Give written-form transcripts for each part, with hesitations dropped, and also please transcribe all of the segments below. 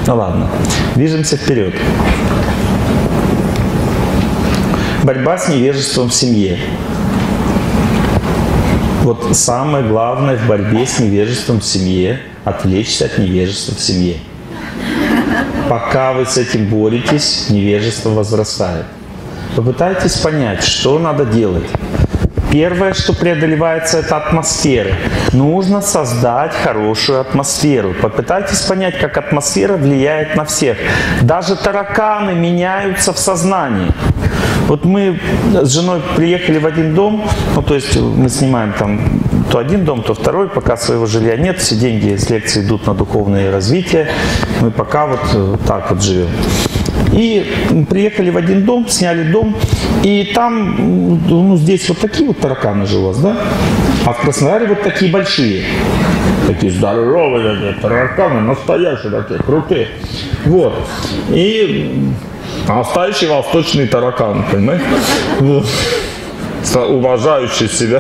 Ну ладно, движемся вперед. Борьба с невежеством в семье. Вот самое главное в борьбе с невежеством в семье – отвлечься от невежества в семье. Пока вы с этим боретесь, невежество возрастает. Попытайтесь понять, что надо делать. Первое, что преодолевается, это атмосфера. Нужно создать хорошую атмосферу. Попытайтесь понять, как атмосфера влияет на всех. Даже тараканы меняются в сознании. Вот мы с женой приехали в один дом, ну то есть мы снимаем там то один дом, то второй, пока своего жилья нет, все деньги из лекции идут на духовное развитие, мы пока вот так вот живем. И приехали в один дом, сняли дом, и там, ну здесь вот такие вот тараканы же у вас, да? А в Краснодаре вот такие большие. Такие здоровые тараканы, настоящие такие, крутые. Вот. И настоящий восточный таракан, понимаете? Вот. Уважающий себя.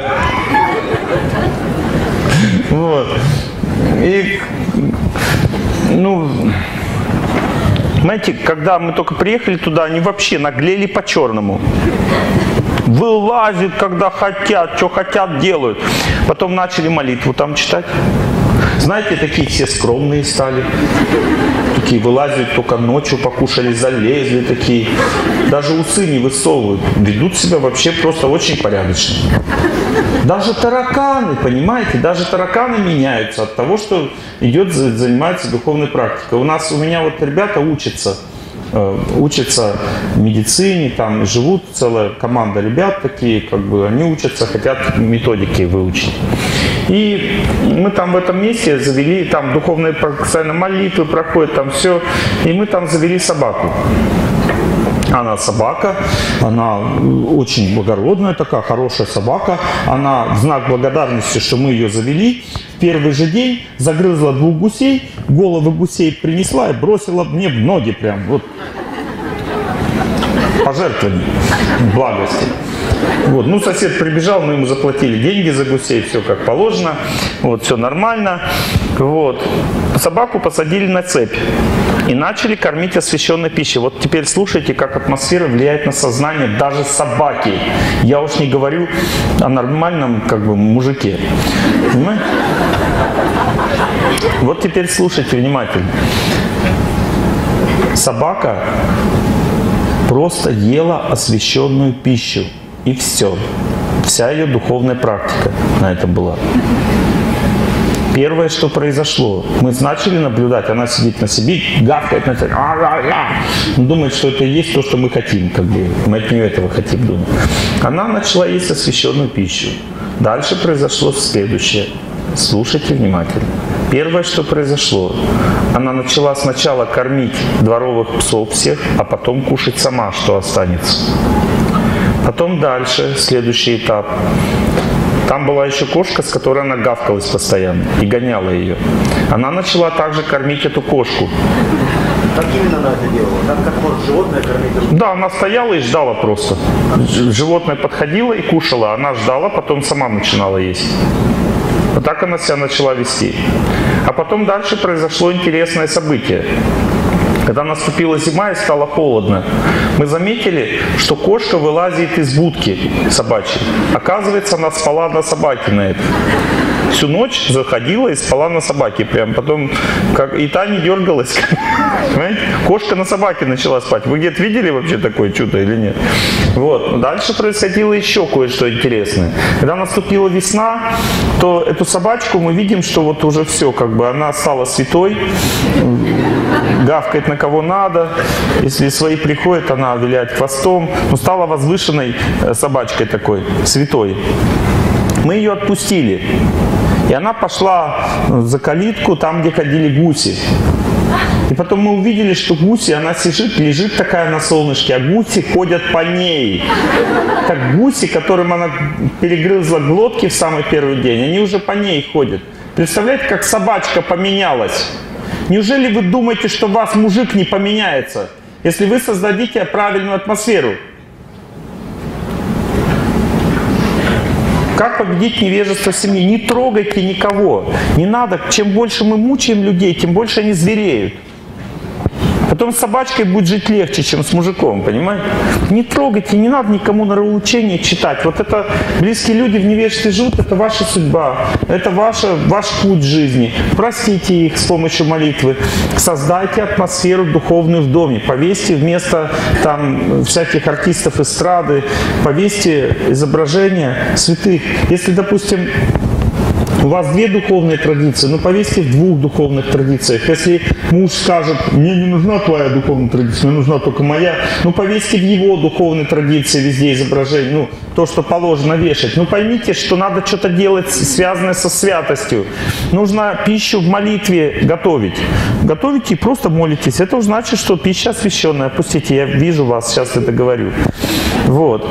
Вот. И, ну, знаете, когда мы только приехали туда, они вообще наглели по-черному. Вылазят, когда хотят, что хотят, делают. Потом начали молитву там читать. Знаете, такие все скромные стали. Такие вылазят только ночью, покушали, залезли такие. Даже усы не высовывают. Ведут себя вообще просто очень порядочно. Даже тараканы, понимаете, даже тараканы меняются от того, что занимается духовной практикой. У меня вот ребята учатся медицине, там живут целая команда ребят такие, как бы они учатся, хотят методики выучить. И мы там в этом месте завели, там духовные постоянно молитвы проходят, там все, и мы там завели собаку. Она собака, она очень благородная такая, хорошая собака. Она в знак благодарности, что мы ее завели, в первый же день загрызла 2 гусей, головы гусей принесла и бросила мне в ноги прям. Вот. Пожертвование, благости. Вот. Ну, сосед прибежал, мы ему заплатили деньги за гусей, все как положено, вот, все нормально. Вот. Собаку посадили на цепь и начали кормить освященной пищей. Вот теперь слушайте, как атмосфера влияет на сознание даже собаки. Я уж не говорю о нормальном, как бы, мужике. Понимаете? Вот теперь слушайте внимательно. Собака просто ела освященную пищу. И все. Вся ее духовная практика на этом была. Первое, что произошло, мы начали наблюдать, она сидит на себе, гавкает на себя, думает, что это и есть то, что мы хотим, как бы, мы от нее этого хотим, думать. Она начала есть освященную пищу. Дальше произошло следующее. Слушайте внимательно. Первое, что произошло, она начала сначала кормить дворовых псов всех, а потом кушать сама, что останется. Потом дальше, следующий этап. Там была еще кошка, с которой она гавкалась постоянно и гоняла ее. Она начала также кормить эту кошку. Как именно она это делала? Как может животное кормить? Да, она стояла и ждала просто. Животное подходило и кушало, она ждала, потом сама начинала есть. Вот так она себя начала вести. А потом дальше произошло интересное событие. Когда наступила зима и стало холодно, мы заметили, что кошка вылазит из будки собачьей. Оказывается, она спала на собаке на это. Всю ночь заходила и спала на собаке. Прям потом, и та не дергалась. Понимаете? Кошка на собаке начала спать. Вы где-то видели вообще такое чудо или нет? Вот. Дальше происходило еще кое-что интересное. Когда наступила весна, то эту собачку мы видим, что вот уже все, как бы она стала святой, гавкает на кого надо. Если свои приходят, она виляет хвостом. Но стала возвышенной собачкой такой, святой. Мы ее отпустили. И она пошла за калитку, там, где ходили гуси. И потом мы увидели, что гуси, она сидит, лежит такая на солнышке, а гуси ходят по ней. Как гуси, которым она перегрызла глотки в самый первый день, они уже по ней ходят. Представляете, как собачка поменялась? Неужели вы думаете, что вас мужик не поменяется, если вы создадите правильную атмосферу? Как победить невежество в семье? Не трогайте никого. Не надо. Чем больше мы мучаем людей, тем больше они звереют. Потом с собачкой будет жить легче, чем с мужиком, понимаете? Не трогайте, не надо никому нравоучения читать. Вот это близкие люди в невежестве живут, это ваша судьба, это ваш путь жизни. Простите их с помощью молитвы. Создайте атмосферу духовную в доме. Повесьте вместо там всяких артистов эстрады, повесьте изображения святых. Если, допустим, у вас 2 духовные традиции, но повесьте в 2 духовных традициях. Если муж скажет, мне не нужна твоя духовная традиция, мне нужна только моя, ну повесьте в его духовной традиции везде изображение, ну то, что положено вешать. Ну поймите, что надо что-то делать, связанное со святостью. Нужно пищу в молитве готовить. Готовите и просто молитесь. Это значит, что пища освященная. Пустите, я вижу вас, сейчас это говорю. Вот.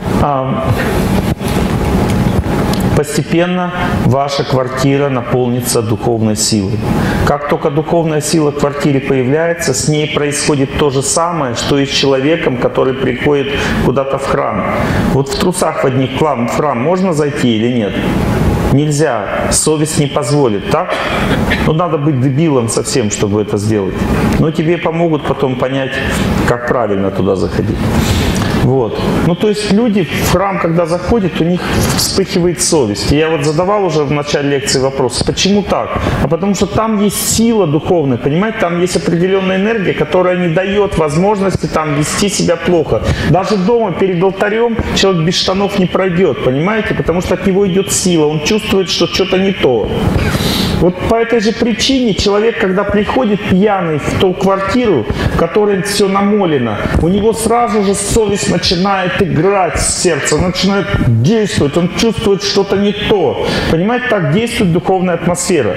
Постепенно ваша квартира наполнится духовной силой. Как только духовная сила в квартире появляется, с ней происходит то же самое, что и с человеком, который приходит куда-то в храм. Вот в трусах в одних в храм можно зайти или нет? Нельзя, совесть не позволит, так? Ну, надо быть дебилом совсем, чтобы это сделать. Но тебе помогут потом понять, как правильно туда заходить. Вот. Ну, то есть люди в храм, когда заходят, у них вспыхивает совесть. И я вот задавал уже в начале лекции вопрос, почему так? А потому что там есть сила духовная, понимаете? Там есть определенная энергия, которая не дает возможности там вести себя плохо. Даже дома перед алтарем человек без штанов не пройдет, понимаете? Потому что от него идет сила, он чувствует, что что-то не то. Вот по этой же причине человек, когда приходит пьяный в ту квартиру, в которой все намолено, у него сразу же совесть начинает играть с сердца, начинает действовать, он чувствует что-то не то. Понимаете, так действует духовная атмосфера.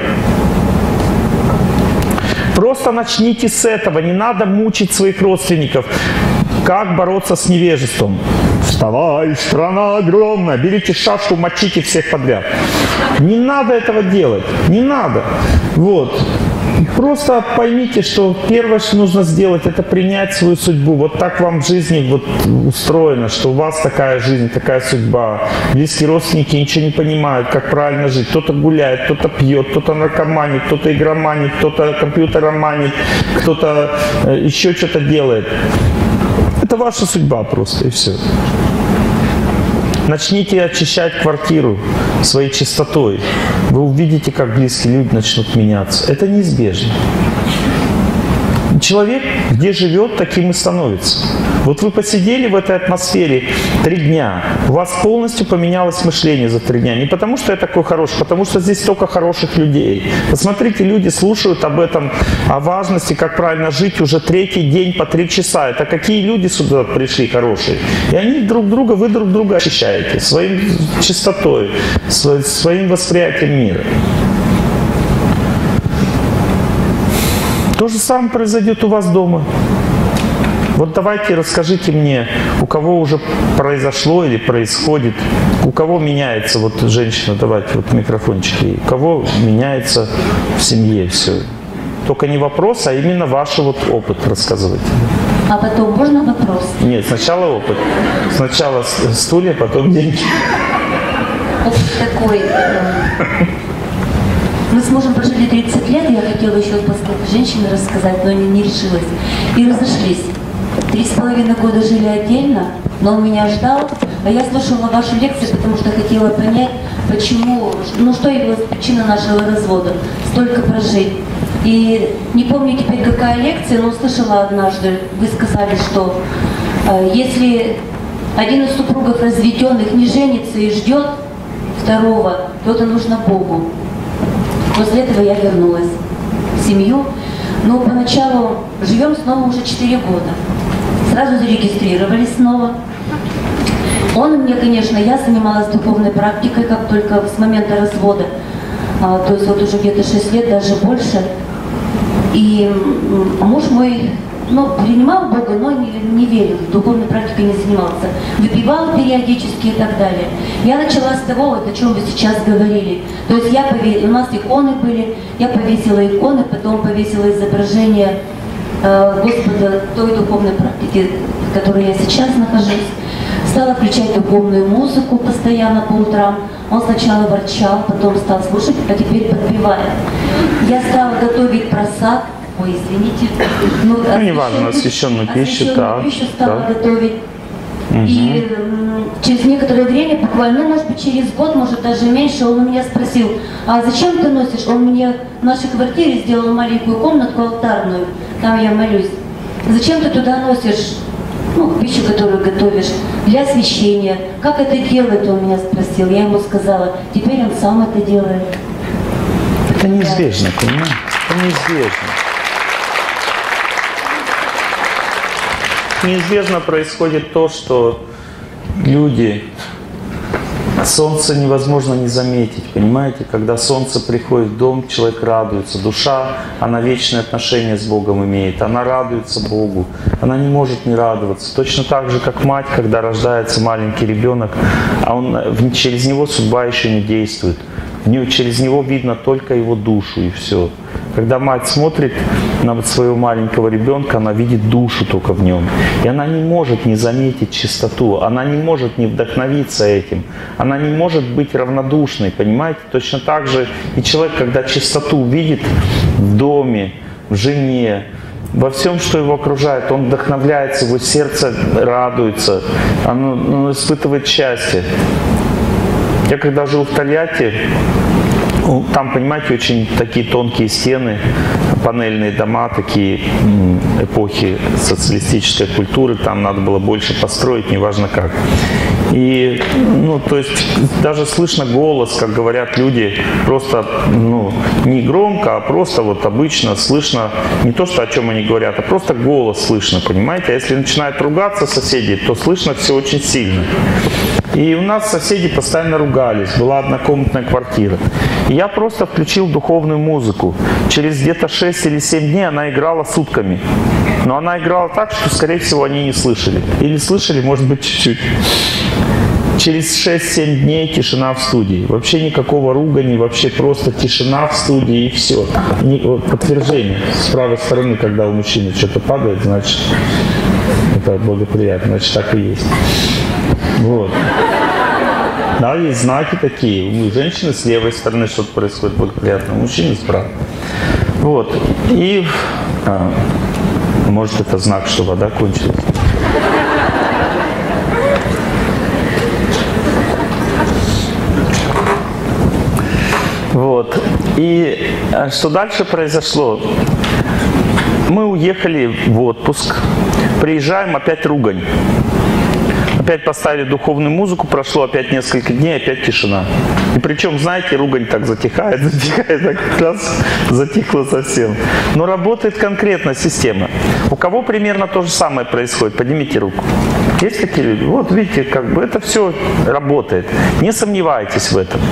Просто начните с этого, не надо мучить своих родственников. Как бороться с невежеством? Вставай, страна огромная, берите шашку, мочите всех подряд. Не надо этого делать, не надо. Вот. Просто поймите, что первое, что нужно сделать, это принять свою судьбу. Вот так вам в жизни вот устроено, что у вас такая жизнь, такая судьба. Близкие родственники ничего не понимают, как правильно жить. Кто-то гуляет, кто-то пьет, кто-то наркоманит, кто-то игроманит, кто-то компьютероманит, кто-то еще что-то делает. Это ваша судьба просто, и все. Начните очищать квартиру своей чистотой. Вы увидите, как близкие люди начнут меняться. Это неизбежно. Человек, где живет, таким и становится. Вот вы посидели в этой атмосфере 3 дня, у вас полностью поменялось мышление за 3 дня. Не потому, что я такой хороший, потому что здесь столько хороших людей. Посмотрите, люди слушают об этом, о важности, как правильно жить уже 3-й день по 3 часа. Это какие люди сюда пришли хорошие? И они друг друга, вы друг друга очищаете своей чистотой, своим восприятием мира. То же самое произойдет у вас дома. Вот давайте расскажите мне, у кого уже произошло или происходит, у кого меняется, вот женщина, давайте вот микрофончик, у кого меняется в семье все. Только не вопрос, а именно ваш вот опыт рассказывайте. А потом можно вопрос? Нет, сначала опыт. Сначала стулья, потом деньги. Опыт такой. Мы с мужем прожили 30 лет, я хотела еще после женщины рассказать, но не решилась. И разошлись. 3,5 года жили отдельно, но он меня ждал. А я слушала ваши лекции, потому что хотела понять, почему, ну что явилась причиной нашего развода. Столько прожить. И не помню теперь, какая лекция, но услышала однажды, вы сказали, что если один из супругов разведенных не женится и ждет второго, то это нужно Богу. После этого я вернулась в семью, но поначалу живем снова уже 4 года. Сразу зарегистрировались снова. Он мне, конечно, я занималась духовной практикой, как только с момента развода. То есть вот уже где-то 6 лет, даже больше. И муж мой, ну, принимал Бога, но не верил, духовной практикой не занимался. Выпивал периодически и так далее. Я начала с того, вот, о чем вы сейчас говорили. То есть я повесила, у нас иконы были, я повесила иконы, потом повесила изображение Господа той духовной практики, в которой я сейчас нахожусь. Стала включать духовную музыку постоянно по утрам. Он сначала ворчал, потом стал слушать, а теперь подпевает. Я стала готовить просад. ой, извините, ну, неважно, освященную пищу, пищу стала готовить. И через некоторое время, буквально, ну, может быть, через год, может, даже меньше, он у меня спросил: а зачем ты носишь? Он мне в нашей квартире сделал маленькую комнатку алтарную, там я молюсь. Зачем ты туда носишь, ну, пищу, которую готовишь, для освящения? Как это делать, он меня спросил. Я ему сказала, теперь он сам это делает. Это неизбежно, понимаете? Это неизбежно. Неизбежно происходит то, что люди, солнце невозможно не заметить, понимаете? Когда солнце приходит в дом, человек радуется. Душа, она вечные отношения с Богом имеет, она радуется Богу, она не может не радоваться. Точно так же, как мать, когда рождается маленький ребенок, а через него судьба еще не действует. Через него видно только его душу, и все. Когда мать смотрит на своего маленького ребенка, она видит душу только в нем. И она не может не заметить чистоту, она не может не вдохновиться этим, она не может быть равнодушной, понимаете? Точно так же и человек, когда чистоту видит в доме, в жене, во всем, что его окружает, он вдохновляется, его сердце радуется, оно испытывает счастье. Я когда жил в Тольятти, там, понимаете, очень такие тонкие стены, панельные дома, такие эпохи социалистической культуры, там надо было больше построить, неважно как. И, ну, то есть, даже слышно голос, как говорят люди, просто, ну, не громко, а просто вот обычно слышно не то, что о чем они говорят, а просто голос слышно, понимаете? А если начинают ругаться соседи, то слышно все очень сильно. И у нас соседи постоянно ругались, была однокомнатная квартира. И я просто включил духовную музыку. Через где-то 6 или 7 дней она играла сутками. Но она играла так, что, скорее всего, они не слышали. Или слышали, может быть, чуть-чуть. Через 6-7 дней тишина в студии. Вообще никакого ругани, вообще просто тишина в студии и все. Вот подтверждение. С правой стороны, когда у мужчины что-то падает, значит, это благоприятно, значит, так и есть. Вот. Да, есть знаки такие. У женщины с левой стороны что-то происходит благоприятно, у мужчины справа. Вот. И может, это знак, что вода кончилась. Вот. И что дальше произошло? Мы уехали в отпуск, приезжаем, опять ругань. Опять поставили духовную музыку, прошло опять несколько дней, опять тишина. И причем, знаете, ругань так затихает, так раз затихло совсем. Но работает конкретно система. У кого примерно то же самое происходит? Поднимите руку. Есть такие люди? Вот видите, как бы это все работает. Не сомневайтесь в этом.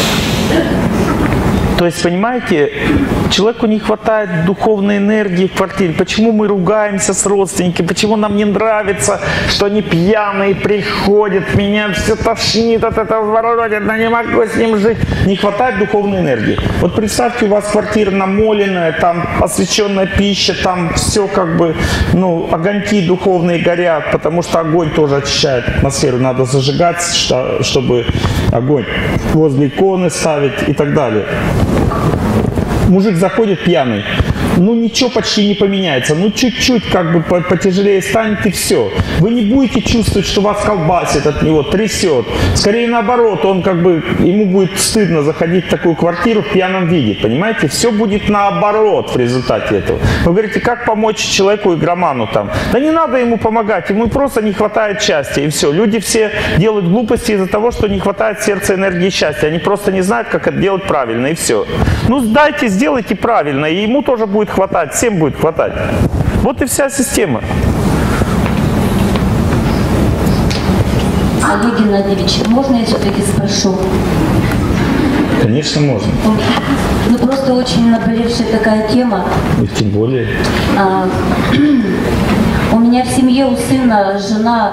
То есть, понимаете, человеку не хватает духовной энергии в квартире. Почему мы ругаемся с родственниками? Почему нам не нравится, что они пьяные приходят, меня все тошнит от этого воротит, но не могу с ним жить. Не хватает духовной энергии. Вот представьте, у вас квартира намоленная, там освященная пища, там все как бы, ну, огоньки духовные горят, потому что огонь тоже очищает атмосферу. Надо зажигать, чтобы огонь возле иконы ставить и так далее. Мужик заходит пьяный, ну ничего почти не поменяется, ну чуть-чуть как бы потяжелее станет и все. Вы не будете чувствовать, что вас колбасит от него, трясет. Скорее наоборот, он как бы, ему будет стыдно заходить в такую квартиру в пьяном виде, понимаете? Все будет наоборот в результате этого. Вы говорите, как помочь человеку, игроману там? Да не надо ему помогать, ему просто не хватает счастья и все. Люди все делают глупости из-за того, что не хватает сердца, энергии, счастья. Они просто не знают, как это делать правильно и все. Ну сдайте, сделайте правильно, и ему тоже будет хватать, всем будет хватать. Вот и вся система. Олег Геннадьевич, можно я все-таки спрошу? Конечно, можно. Ну просто очень наболевшая такая тема. И тем более. У меня в семье, у сына, жена,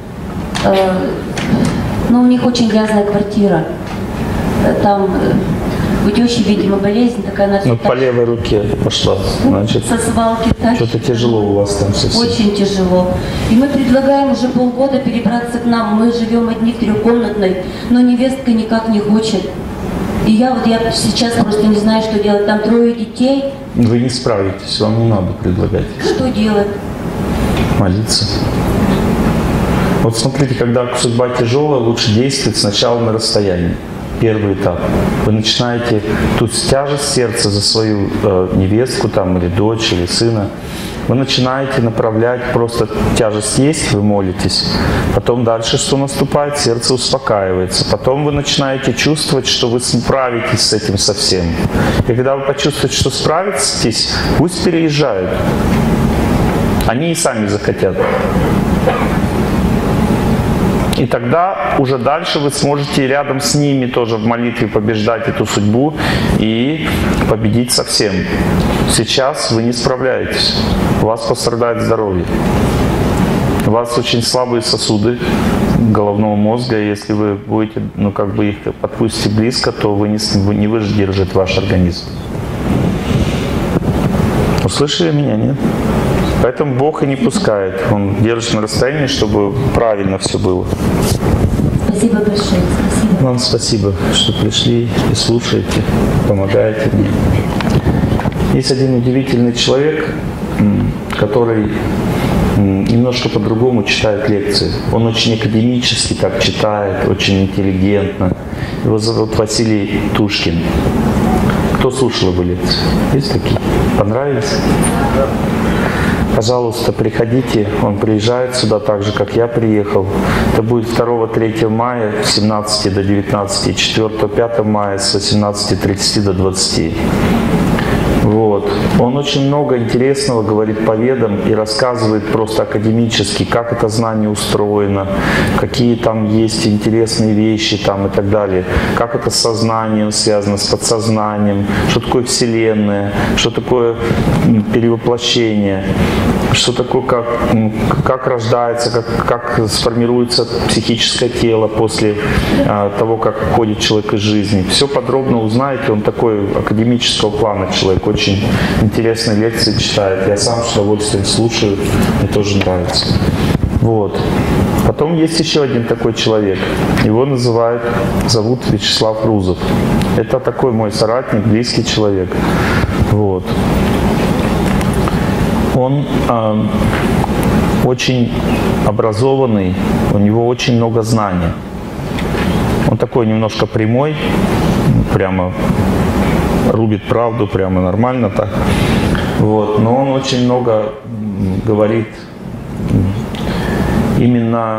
ну у них очень грязная квартира. Там у тещи, видимо, болезнь такая. Она ну, по левой руке пошла. Значит, со свалки. Что-то тяжело у вас там совсем. Очень тяжело. И мы предлагаем уже полгода перебраться к нам. Мы живем одни в трехкомнатной, но невестка никак не хочет. И я сейчас просто не знаю, что делать. Там 3 детей, Вы не справитесь, вам не надо предлагать. Что делать? Молиться. Вот смотрите, когда судьба тяжелая, лучше действовать сначала на расстоянии. Первый этап. Вы начинаете тут тяжесть сердца за свою невестку там, или дочь, или сына. Вы начинаете направлять, просто тяжесть есть, вы молитесь. Потом дальше что наступает? Сердце успокаивается. Потом вы начинаете чувствовать, что вы справитесь с этим совсем. И когда вы почувствуете, что справитесь, пусть переезжают. Они и сами захотят. И тогда уже дальше вы сможете рядом с ними тоже в молитве побеждать эту судьбу и победить совсем. Сейчас вы не справляетесь. У вас пострадает здоровье. У вас очень слабые сосуды головного мозга. Если вы будете, их подпустите близко, то вы не выдержит ваш организм. Услышали меня, нет? Поэтому Бог и не пускает. Он держит на расстоянии, чтобы правильно все было. Спасибо большое. Спасибо. Вам спасибо, что пришли и слушаете, помогаете мне. Есть один удивительный человек, который немножко по-другому читает лекции. Он очень академически так читает, очень интеллигентно. Его зовут Василий Тушкин. Кто слушал его лекции? Есть такие? Понравились? Пожалуйста, приходите. Он приезжает сюда так же, как я приехал. Это будет 2-3 мая с 17 до 19 и 4-5 мая с 18:30 до 20. Вот. Он очень много интересного говорит по ведам и рассказывает просто академически, как это знание устроено, какие там есть интересные вещи там и так далее, как это с сознанием связано, с подсознанием, что такое Вселенная, что такое перевоплощение, что такое, как рождается, как сформируется психическое тело после того, как уходит человек из жизни. Все подробно узнаете, он такой академического плана человек, очень интересные лекции читает. Я сам с удовольствием слушаю, мне тоже нравится. Вот. Потом есть еще один такой человек. Его зовут Вячеслав Рузов. Это такой мой соратник, близкий человек. Вот. Он очень образованный, у него очень много знаний. Он такой немножко прямой, прямо рубит правду, прямо нормально так. Вот. Но он очень много говорит именно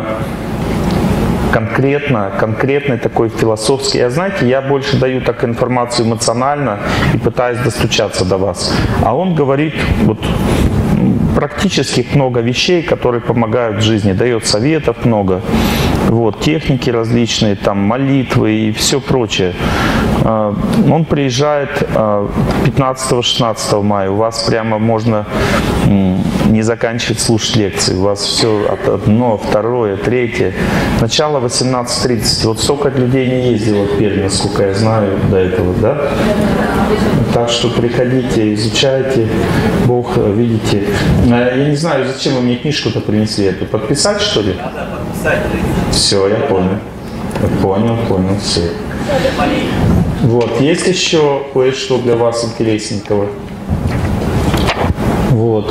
конкретный такой философский. Я больше даю так информацию эмоционально и пытаюсь достучаться до вас. А он говорит вот практически много вещей, которые помогают в жизни, дает советов много. Вот, техники различные, там, молитвы и все прочее. Он приезжает 15-16 мая. У вас прямо можно не заканчивать слушать лекции. У вас все одно, второе, третье. Начало 18:30. Вот столько людей не ездило в Пермь, насколько я знаю, до этого, да? Так что приходите, изучайте. Бог, видите. Я не знаю, зачем вы мне книжку-то принесли эту. Подписать, что ли? Все, я понял. Понял, все. Вот, есть еще кое-что для вас интересненького. Вот.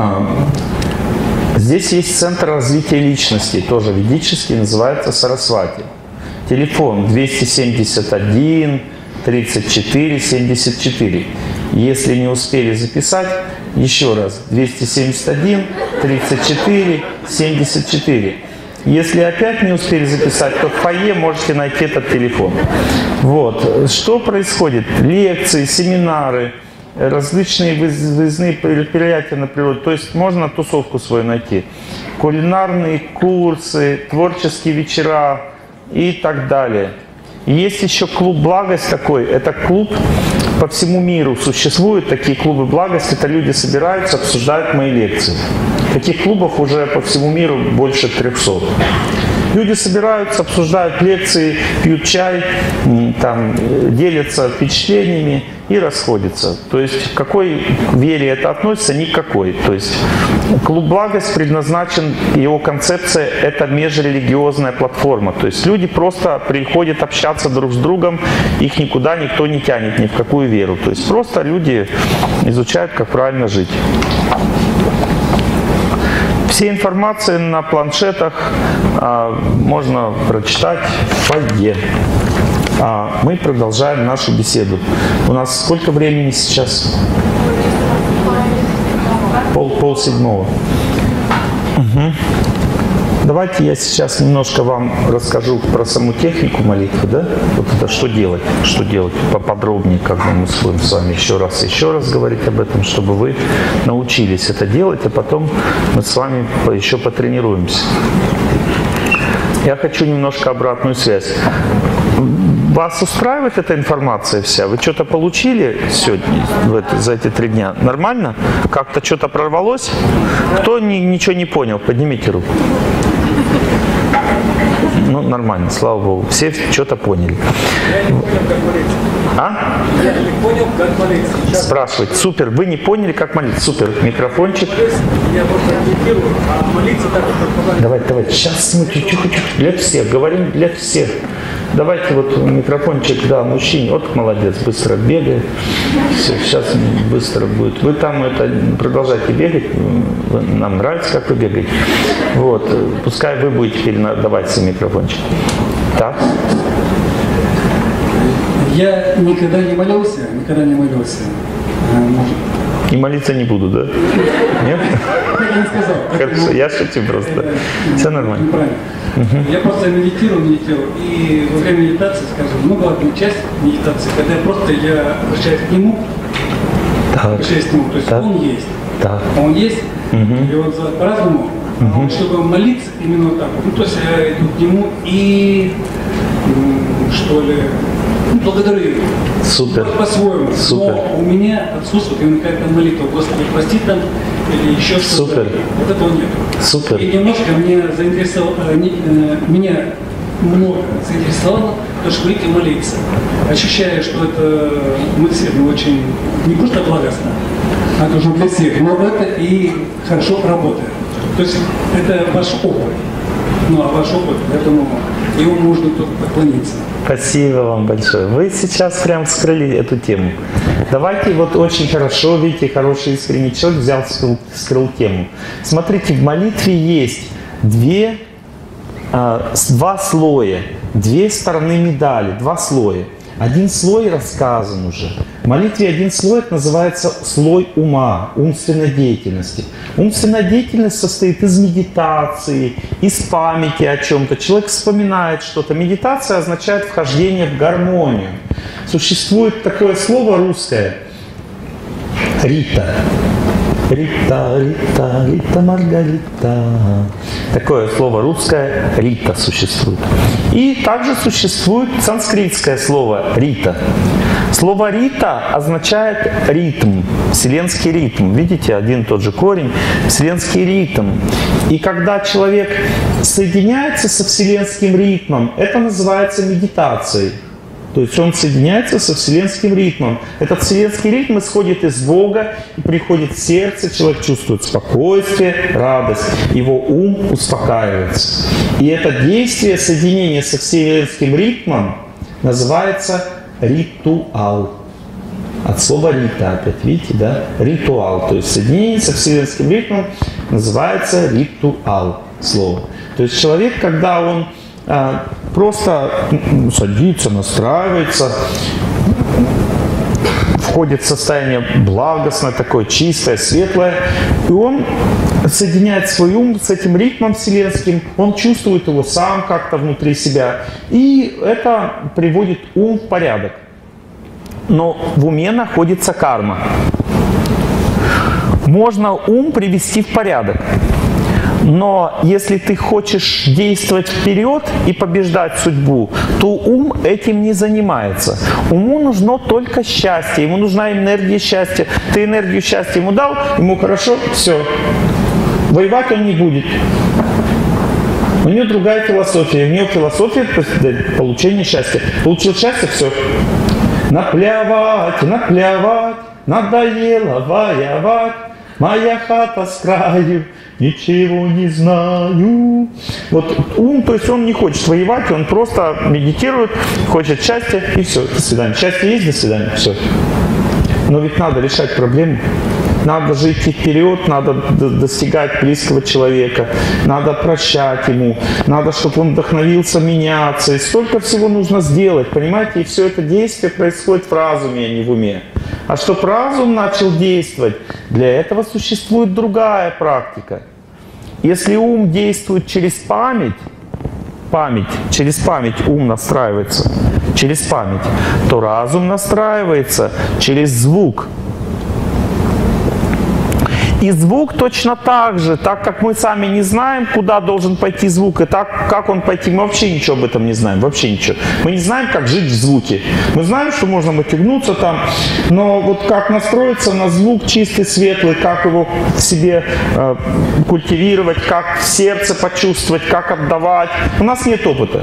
Здесь есть центр развития личности, тоже ведический, называется Сарасвати. Телефон 271 34 74. Если не успели записать, еще раз 271 34 74. Если опять не успели записать, то в фойе можете найти этот телефон. Вот. Что происходит? Лекции, семинары, различные выездные мероприятия на природе. То есть можно тусовку свою найти. Кулинарные курсы, творческие вечера и так далее. Есть еще клуб «Благость» такой. Это клуб по всему миру. Существуют такие клубы «Благость». Это люди собираются, обсуждают мои лекции. Таких клубов уже по всему миру больше 300. Люди собираются, обсуждают лекции, пьют чай, там, делятся впечатлениями и расходятся. То есть к какой вере это относится? Никакой. То есть клуб «Благость» предназначен, его концепция – это межрелигиозная платформа. То есть люди просто приходят общаться друг с другом, их никуда никто не тянет, ни в какую веру. То есть просто люди изучают, как правильно жить. Все информации на планшетах можно прочитать в фойе. Мы продолжаем нашу беседу. У нас сколько времени сейчас? Полседьмого. Угу. Давайте я сейчас немножко вам расскажу про саму технику молитвы, да? Вот это что делать поподробнее, как бы мы будем с вами еще раз говорить об этом, чтобы вы научились это делать, а потом мы с вами еще потренируемся. Я хочу немножко обратную связь. Вас устраивает эта информация вся? Вы что-то получили сегодня, за эти 3 дня? Нормально? Как-то что-то прорвалось? Кто ничего не понял? Поднимите руку. Ну, нормально, слава Богу. Все что-то поняли. Я не понял, как молиться. Спрашивать. Супер. Вы не поняли, как молиться? Супер. Микрофончик. Я просто медитирую, а молиться так, как Давайте. Сейчас мы чуть-чуть для всех. Говорим для всех. Давайте вот микрофончик, да, мужчине. Вот молодец, быстро бегает. Все, сейчас быстро будет. Вы там продолжайте бегать. Нам нравится, как вы бегаете. Вот. Пускай вы будете передавать свой микрофончик. Так. Я никогда не молился. И молиться не буду, да? Нет? Я не сказал. Хорошо, я шучу просто. Все нормально. Неправильно. Я просто медитирую. И во время медитации, скажем, главная часть медитации, когда я обращаюсь к нему, то есть он есть. Так. Он есть, и вот по-разному. Чтобы молиться именно вот так. То есть я иду к нему и, благодарю его. Супер. По-своему. Супер. Но у меня отсутствует именно какая-то молитва. Господи, прости там, или еще что-то. Супер. Вот этого нет. Супер. И немножко меня много заинтересовало то, что говорите молиться. Ощущаю, что это мысль очень не просто благостно, а тоже для всех, но это и хорошо работает. То есть это ваш опыт. А ваш опыт, этому ему можно тут поклониться. Спасибо вам большое. Вы сейчас прям вскрыли эту тему. Давайте вот очень хорошо, видите, хороший искренний человек взял, вскрыл тему. Смотрите, в молитве есть два слоя, 2 стороны медали, 2 слоя. Один слой рассказан уже. В молитве один слой, это называется слой ума, умственной деятельности. Умственная деятельность состоит из медитации, из памяти о чем-то. Человек вспоминает что-то. Медитация означает вхождение в гармонию. Существует такое слово русское – рита. Рита, Маргарита. Такое слово русское «рита» существует. И также существует санскритское слово «рита». Слово «рита» означает ритм, вселенский ритм. Видите, один и тот же корень – вселенский ритм. И когда человек соединяется со вселенским ритмом, это называется медитацией. То есть он соединяется со вселенским ритмом. Этот вселенский ритм исходит из Бога и приходит в сердце. Человек чувствует спокойствие, радость. Его ум успокаивается. И это действие соединения со вселенским ритмом называется ритуал. От слова рита опять, видите, да? Ритуал. То есть соединение со вселенским ритмом называется ритуал слово. То есть человек, когда он просто садится, настраивается, входит в состояние благостное, такое чистое, светлое, и он соединяет свой ум с этим ритмом вселенским, он чувствует его сам как-то внутри себя, и это приводит ум в порядок. Но в уме находится карма. Можно ум привести в порядок. Но если ты хочешь действовать вперед и побеждать судьбу, то ум этим не занимается. Уму нужно только счастье, ему нужна энергия счастья. Ты энергию счастья ему дал, ему хорошо, все. Воевать он не будет. У нее другая философия. У нее философия получения счастья. Получил счастье, все. Наплевать, наплевать, надоело воевать. Моя хата с краю, ничего не знаю. Вот ум, то есть он не хочет воевать, он просто медитирует, хочет счастья и все, до свидания. Счастье есть, до свидания, все. Но ведь надо решать проблему. Надо же идти вперед, надо достигать близкого человека, надо прощать ему, надо, чтобы он вдохновился меняться. И столько всего нужно сделать, понимаете? И все это действие происходит в разуме, а не в уме. А чтобы разум начал действовать, для этого существует другая практика. Если ум действует через память, через память ум настраивается, через память, то разум настраивается через звук. И звук точно так же, так как мы сами не знаем, куда должен пойти звук, и так как он пойти, мы вообще ничего об этом не знаем, вообще ничего. Мы не знаем, как жить в звуке. Мы знаем, что можно мотягнуться там, но вот как настроиться на звук чистый, светлый, как его в себе культивировать, как в сердце почувствовать, как отдавать, у нас нет опыта.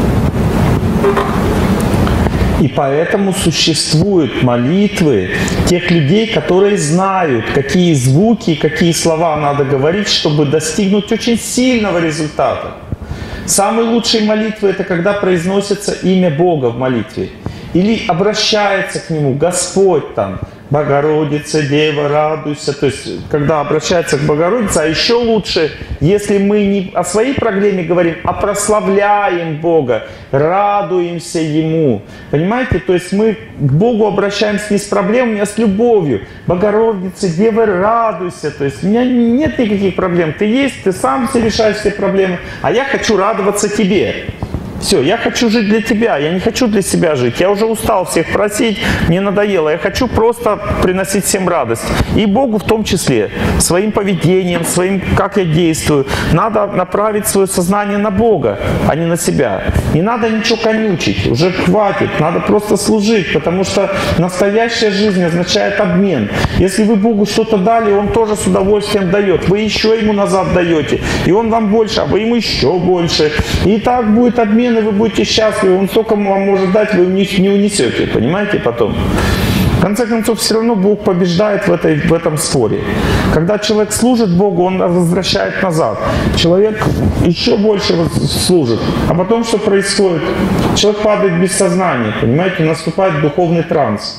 И поэтому существуют молитвы тех людей, которые знают, какие звуки, какие слова надо говорить, чтобы достигнуть очень сильного результата. Самые лучшие молитвы – это когда произносится имя Бога в молитве. Или обращается к Нему Господь там, Богородица, Дева, радуйся. То есть, когда обращается к Богородице, а еще лучше, если мы не о своей проблеме говорим, а прославляем Бога, радуемся Ему. Понимаете? То есть мы к Богу обращаемся не с проблемами, а с любовью. Богородица, Дева, радуйся. То есть у меня нет никаких проблем. Ты есть, ты сам все решаешь все проблемы, а я хочу радоваться Тебе. Все, я хочу жить для Тебя, я не хочу для себя жить. Я уже устал всех просить, мне надоело. Я хочу просто приносить всем радость. И Богу в том числе. Своим поведением, своим, как я действую. Надо направить свое сознание на Бога, а не на себя. Не надо ничего конючить, уже хватит. Надо просто служить, потому что настоящая жизнь означает обмен. Если вы Богу что-то дали, Он тоже с удовольствием дает. Вы еще Ему назад даете. И Он вам больше, а вы Ему еще больше. И так будет обмен. И вы будете счастливы, Он столько вам может дать, вы не унесете, понимаете, потом. В конце концов, все равно Бог побеждает в этом споре. Когда человек служит Богу, он возвращает назад. Человек еще больше служит. А потом что происходит? Человек падает без сознания, понимаете, наступает духовный транс.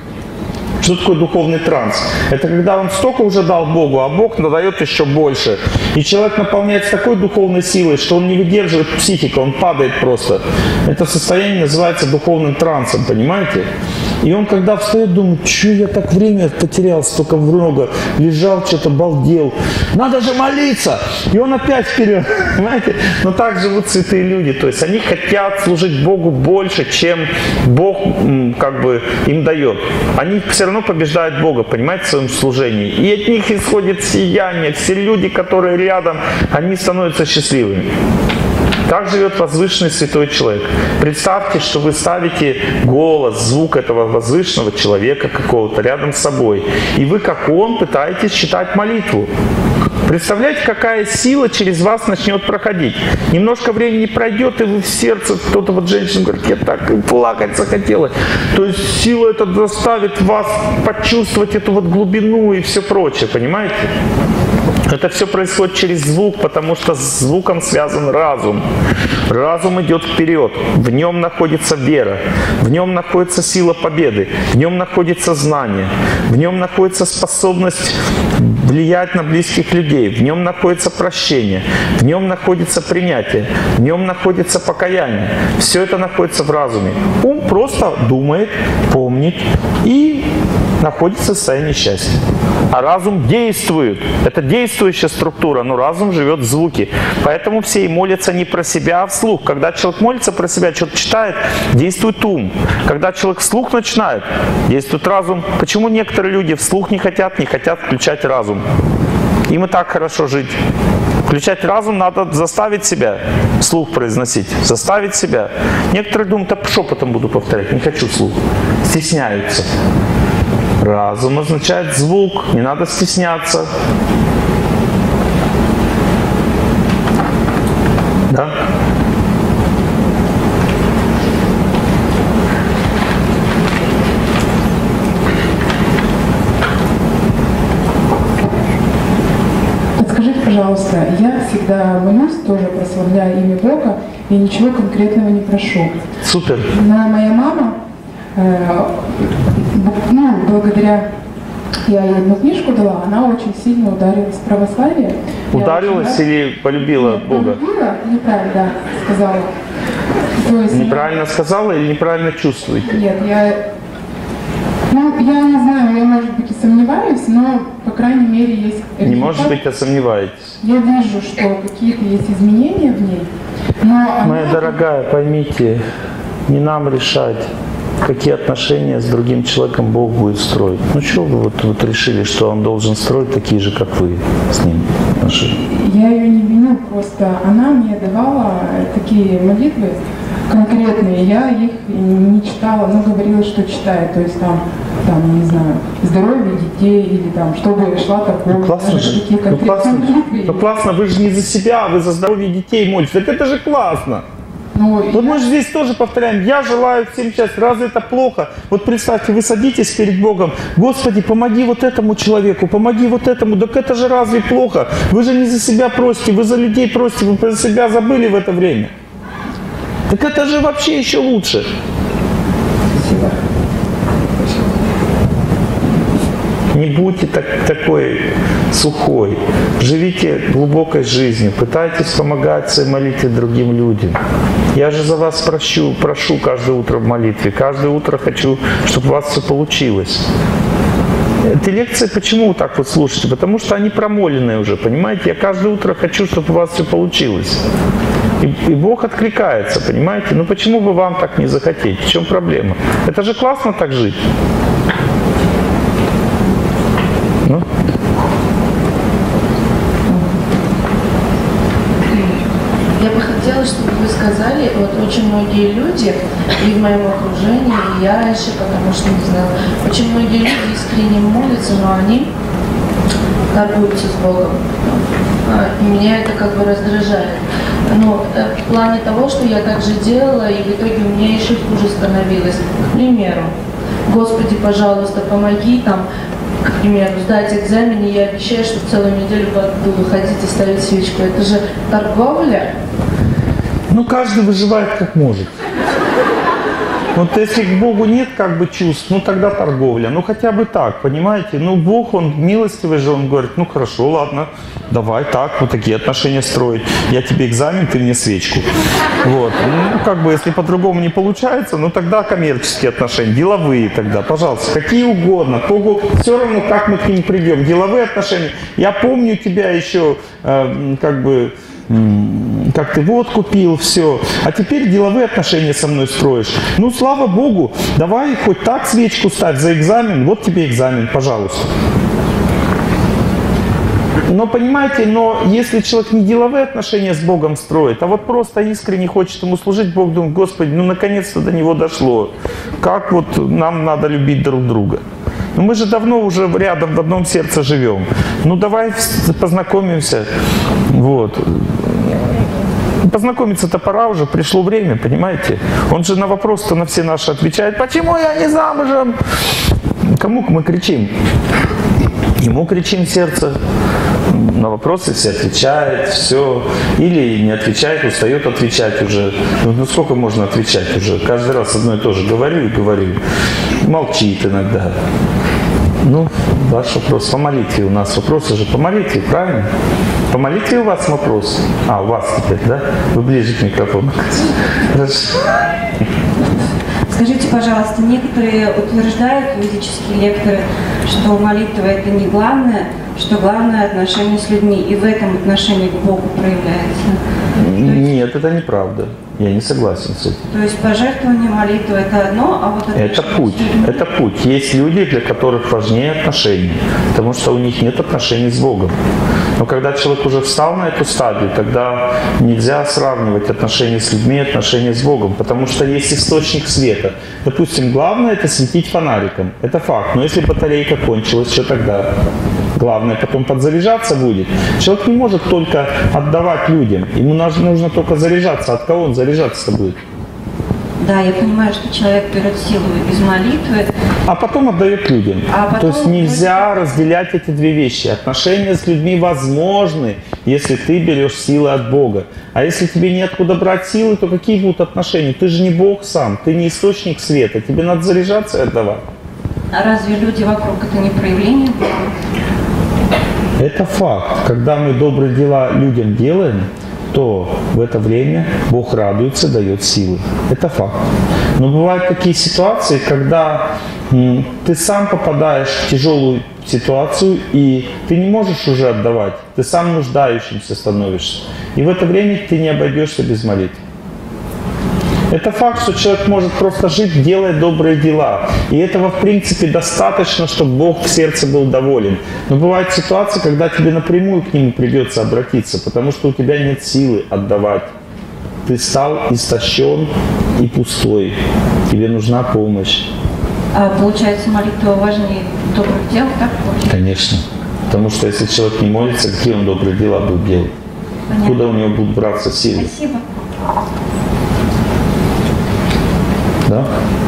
Что такое духовный транс? Это когда он столько уже дал Богу, а Бог дает еще больше. И человек наполняется такой духовной силой, что он не выдерживает психика, он падает просто. Это состояние называется духовным трансом, понимаете? И он когда встает, думает, что я так время потерял, столько много, лежал, что-то балдел. Надо же молиться! И он опять вперед, понимаете? Но так живут святые люди, то есть они хотят служить Богу больше, чем Бог как бы им дает. Они все равно побеждают Бога, понимаете, в своем служении. И от них исходит сияние. Все люди, которые рядом, они становятся счастливыми. Как живет возвышенный святой человек? Представьте, что вы ставите голос, звук этого возвышенного человека какого-то рядом с собой. И вы, как он, пытаетесь читать молитву. Представляете, какая сила через вас начнет проходить. Немножко времени пройдет, и вы в сердце, кто-то вот женщина говорит, я так и плакать захотела. То есть сила эта заставит вас почувствовать эту вот глубину и все прочее, понимаете? Это все происходит через звук, потому что с звуком связан разум. Разум идет вперед, в нем находится вера, в нем находится сила победы, в нем находится знание, в нем находится способность влиять на близких людей, в нем находится прощение, в нем находится принятие, в нем находится покаяние. Все это находится в разуме. Ум просто думает, помнит и находится в состоянии счастья. А разум действует. Это действующая структура, но разум живет в звуке. Поэтому все и молятся не про себя, а вслух. Когда человек молится про себя, что-то читает, действует ум. Когда человек вслух начинает, действует разум. Почему некоторые люди вслух не хотят включать разум? Им и так хорошо жить. Включать разум надо заставить себя вслух произносить. Заставить себя. Некоторые думают, да шепотом буду повторять, не хочу вслух. Стесняются. Разум означает звук, не надо стесняться. скажите, пожалуйста, я всегда молюсь, тоже прославляю имя Бога, и ничего конкретного не прошу. Супер. Но моя мама, благодаря, я ей одну книжку дала, она очень сильно ударилась в православие. Ударилась или полюбила Бога? Полюбила, неправильно, да, сказала. То есть, Неправильно сказала или неправильно чувствуете? Нет, я не знаю, я, может быть, и сомневаюсь, но, по крайней мере, есть... Не может быть, а сомневаетесь. Я вижу, что какие-то есть изменения в ней, но... Моя дорогая, поймите, не нам решать, какие отношения с другим человеком Бог будет строить. Ну что вы вот решили, что Он должен строить такие же, как вы с Ним отношения? Я ее не виню, просто она мне давала такие молитвы конкретные, я их не читала, но говорила, что читает, то есть там, не знаю, здоровье детей или там, чтобы шла торговля. Ну классно же, ну классно, вы же не за себя, вы за здоровье детей молитесь, так это же классно. Вот мы же здесь тоже повторяем, я желаю всем счастья, разве это плохо? Вот представьте, вы садитесь перед Богом, Господи, помоги вот этому человеку, помоги вот этому, так это же разве плохо? Вы же не за себя просите, вы за людей просите, вы за себя забыли в это время. Так это же вообще еще лучше. Спасибо. Не будьте такой сухой. Живите глубокой жизнью. Пытайтесь помогать своей молитве другим людям. Я же за вас прошу каждое утро в молитве. Каждое утро хочу, чтобы у вас все получилось. Эти лекции почему так вот слушаете? Потому что они промоленные уже, понимаете? Я каждое утро хочу, чтобы у вас все получилось. И Бог откликается, понимаете? Ну почему бы вам так не захотеть? В чем проблема? Это же классно так жить. Ну? Я бы хотела, чтобы вы сказали, вот очень многие люди, и в моем окружении, и я раньше, потому что не знала, очень многие люди искренне молятся, но они торгуются с Богом. И меня это как бы раздражает. Но в плане того, что я так же делала, и в итоге у меня еще хуже становилось. К примеру, Господи, пожалуйста, помоги там, к примеру, сдать экзамен, и я обещаю, что целую неделю буду ходить и ставить свечку. Это же торговля. Ну, каждый выживает как может. Вот если к Богу нет как бы чувств, ну тогда торговля. Ну хотя бы так, понимаете? Ну Бог, Он милостивый же, Он говорит, ну хорошо, ладно, давай так, вот такие отношения строить. Я тебе экзамен, ты мне свечку. Вот. Ну как бы, если по-другому не получается, ну тогда коммерческие отношения, деловые тогда, пожалуйста, какие угодно. Богу все равно, как мы к ним придем. Деловые отношения. Я помню тебя еще, как ты водку пил, все. А теперь деловые отношения со мной строишь. Ну, слава Богу, давай хоть так свечку ставь за экзамен. Вот тебе экзамен, пожалуйста. Но понимаете, но если человек не деловые отношения с Богом строит, а вот просто искренне хочет Ему служить, Бог думает, Господи, ну наконец-то до него дошло. Как вот нам надо любить друг друга. Ну мы же давно уже рядом в одном сердце живем. Ну давай познакомимся. Вот. Познакомиться-то пора уже, пришло время, понимаете? Он же на вопросы-то на все наши отвечает. Почему я не замужем? Кому мы кричим? Ему кричим в сердце. На вопросы все отвечает, все. Или не отвечает, устает отвечать уже. Ну сколько можно отвечать уже? Каждый раз одно и то же говорю и говорю. Молчит иногда. Ну, ваш вопрос. По молитве у нас вопросы же по молитве, правильно? По молитве у вас вопрос? А, у вас теперь, да? Вы ближе к микрофону. Хорошо. Скажите, пожалуйста, некоторые утверждают, физические лекторы, что молитва – это не главное, что главное – отношение с людьми, и в этом отношении к Богу проявляется. Нет, это неправда. Я не согласен с этим. То есть пожертвование, молитва – это одно, а вот это путь. Это путь. Есть люди, для которых важнее отношения, потому что у них нет отношений с Богом. Но когда человек уже встал на эту стадию, тогда нельзя сравнивать отношения с людьми и отношения с Богом, потому что есть источник света. Допустим, главное – это светить фонариком. Это факт. Но если батарейка кончилась, что тогда? Главное, потом подзаряжаться будет. Человек не может только отдавать людям. Ему нужно только заряжаться. От кого он заряжаться будет? Да, я понимаю, что человек берет силу из молитвы, а потом отдает людям. То есть нельзя разделять эти две вещи. Отношения с людьми возможны, если ты берешь силы от Бога. А если тебе неоткуда брать силы, то какие будут отношения? Ты же не Бог сам, ты не источник света, тебе надо заряжаться и отдавать. А разве люди вокруг это не проявление Бога? Это факт. Когда мы добрые дела людям делаем, то в это время Бог радуется, дает силы. Это факт. Но бывают такие ситуации, когда ты сам попадаешь в тяжелую ситуацию, и ты не можешь уже отдавать. Ты сам нуждающимся становишься. И в это время ты не обойдешься без молитвы. Это факт, что человек может просто жить, делая добрые дела. И этого, в принципе, достаточно, чтобы Бог в сердце был доволен. Но бывают ситуации, когда тебе напрямую к Нему придется обратиться, потому что у тебя нет силы отдавать. Ты стал истощен и пустой. Тебе нужна помощь. А получается, молитва важнее добрых дел, так? Конечно. Потому что если человек не молится, какие он добрые дела будет делать? Понятно. Куда у него будут браться силы? Спасибо. Да?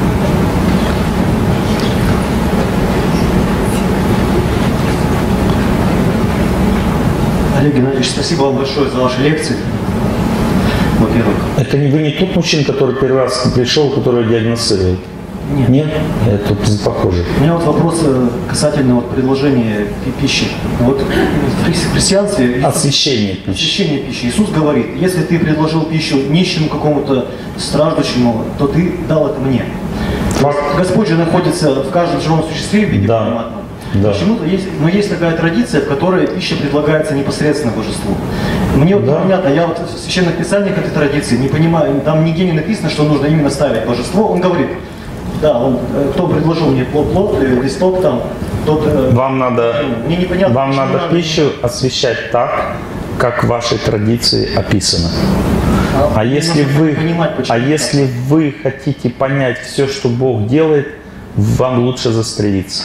Олег Геннадьевич, спасибо вам большое за ваши лекции. Во-первых. Это вы не тот мужчина, который первый раз пришел, который диагностировал? Нет. Нет? Это похоже. У меня вот вопрос касательно вот предложения пищи. Вот в христианстве Освящение пищи. освящение пищи. Иисус говорит, если ты предложил пищу нищему какому-то страждущему, то ты дал это мне. Факт. Господь же находится в каждом живом существе в виде Да. перманентного. Да. Почему-то есть, но есть такая традиция, в которой пища предлагается непосредственно божеству. Мне вот Да. непонятно, я вот в священных писаниях этой традиции не понимаю, там нигде не написано, что нужно именно ставить божество. Он говорит, да, кто предложил мне плод, листок там, тот... Вам надо, мне непонятно, вам почему надо пищу освящать так, как в вашей традиции описано. А мне если нужно вы, понимать, почему так. если вы хотите понять все, что Бог делает, вам лучше застрелиться.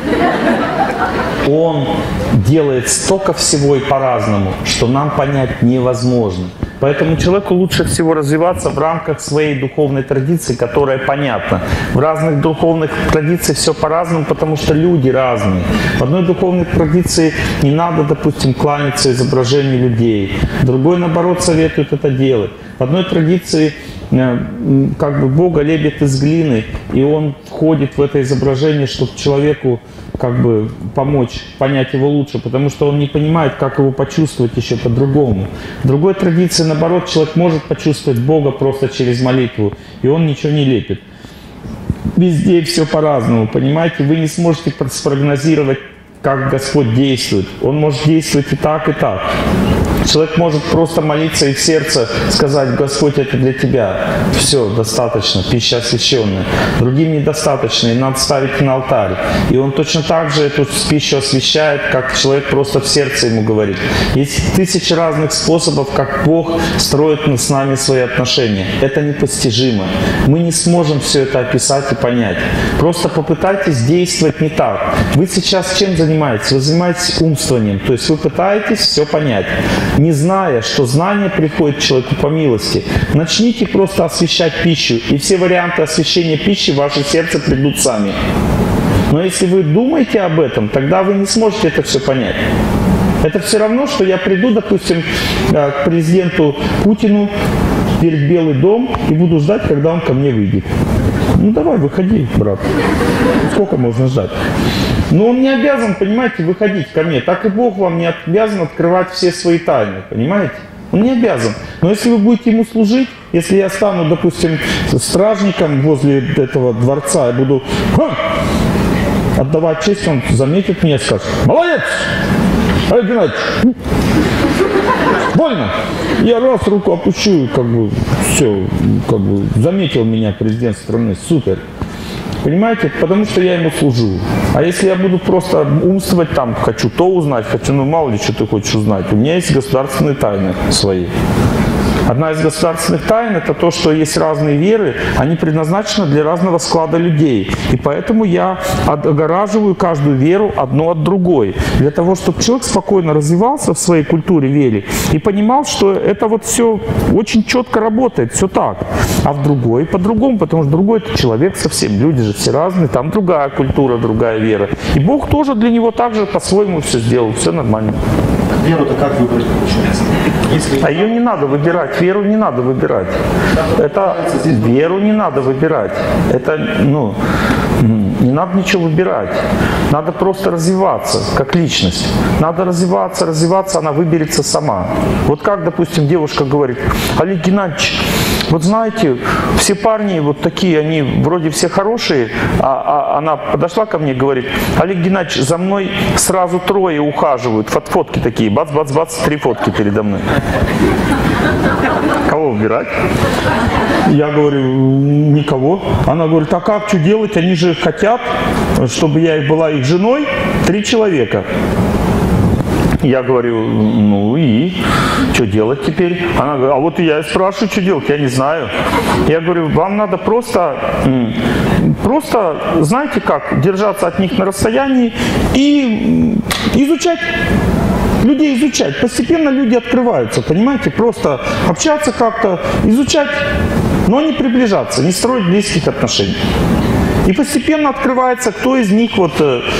Он делает столько всего и по-разному, что нам понять невозможно. Поэтому человеку лучше всего развиваться в рамках своей духовной традиции, которая понятна. В разных духовных традициях все по-разному, потому что люди разные. В одной духовной традиции не надо, допустим, кланяться изображению людей. В другой, наоборот, советует это делать. В одной традиции как бы Бога лепят из глины, и он входит в это изображение, чтобы человеку как бы помочь понять его лучше, потому что он не понимает, как его почувствовать еще по-другому. В другой традиции, наоборот, человек может почувствовать Бога просто через молитву, и он ничего не лепит. Везде все по-разному, понимаете? Вы не сможете спрогнозировать, как Господь действует. Он может действовать и так, и так. Человек может просто молиться и в сердце сказать: Господь, это для Тебя. Все, достаточно, пища освященная. Другим недостаточно, и надо ставить на алтарь. И он точно так же эту пищу освящает, как человек просто в сердце ему говорит. Есть тысячи разных способов, как Бог строит с нами свои отношения. Это непостижимо. Мы не сможем все это описать и понять. Просто попытайтесь действовать не так. Вы сейчас чем занимаетесь? Вы занимаетесь умствованием. То есть вы пытаетесь все понять, не зная, что знание приходит к человеку по милости. Начните просто освящать пищу, и все варианты освящения пищи в ваше сердце придут сами. Но если вы думаете об этом, тогда вы не сможете это все понять. Это все равно, что я приду, допустим, к президенту Путину перед Белый дом и буду ждать, когда он ко мне выйдет. Ну давай, выходи, брат. Сколько можно ждать? Но он не обязан, понимаете, выходить ко мне. Так и Бог вам не обязан открывать все свои тайны, понимаете? Он не обязан. Но если вы будете ему служить, если я стану, допустим, стражником возле этого дворца и буду отдавать честь, он заметит меня и скажет: молодец, Олег Геннадьевич, больно. Я раз руку опущу, и как бы все, как бы заметил меня президент страны, супер. Понимаете? Потому что я ему служу. А если я буду просто умствовать там, хочу то узнать, хочу, ну мало ли, что ты хочешь узнать. У меня есть государственные тайны свои. Одна из государственных тайн – это то, что есть разные веры, они предназначены для разного склада людей. И поэтому я отгораживаю каждую веру одну от другой. Для того, чтобы человек спокойно развивался в своей культуре, вере, и понимал, что это вот все очень четко работает, все так. А в другой по-другому, потому что другой – это человек совсем, люди же все разные, там другая культура, другая вера. И Бог тоже для него также по-своему все сделал, все нормально. Веру-то как выбрать, получается? Если... А ее не надо выбирать, веру не надо выбирать. Это веру не надо выбирать. Это, не надо ничего выбирать. Надо просто развиваться, как личность. Надо развиваться, она выберется сама. Вот как, допустим, девушка говорит: Олег Геннадьевич, вот знаете, все парни вот такие, они вроде все хорошие, а она подошла ко мне и говорит: Олег Геннадьевич, за мной сразу 3 ухаживают, фотки такие, бац-бац-бац, 3 фотки передо мной. Кого выбирать? Я говорю: никого. Она говорит: а как, что делать? Они же хотят, чтобы я была их женой, 3 человека. Я говорю: ну и что делать теперь? Она говорит: а вот и я и спрашиваю, что делать, я не знаю. Я говорю: вам надо просто, знаете как, держаться от них на расстоянии и изучать. Людей изучать. Постепенно люди открываются, понимаете? Просто общаться как-то, изучать, но не приближаться, не строить близких отношений. И постепенно открывается, кто из них вот